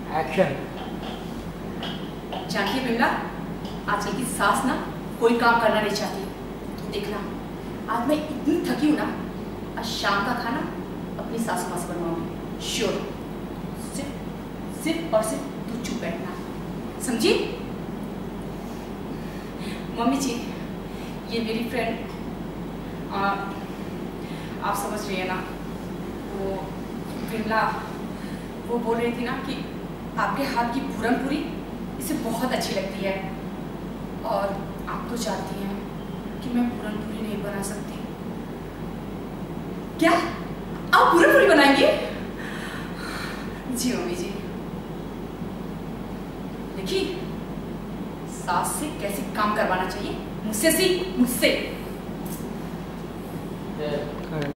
Action. जानती है बिमला, आजकल की सास ना कोई काम करना नहीं चाहती। देखना, आज मैं इतनी थकी हूँ ना, आज शाम का खाना अपनी सासू माँ से बनवाऊंगी। श्योर। सिर्फ और सिर्फ तू चुप बैठना, समझी? मम्मी जी, ये मेरी फ्रेंड, आप समझ रही है ना, वो बिमला, वो बोल रही थी ना कि आपके हाथ की पूरन पूरी इसे बहुत अच्छी लगती है। और आप तो जानती हैं कि मैं पूरन पूरी नहीं बना सकती। क्या आप पूरन पूरी बनाएंगे? जी मम्मी जी। देखिए, सास से कैसे काम करवाना चाहिए, मुझसे सीख, मुझसे।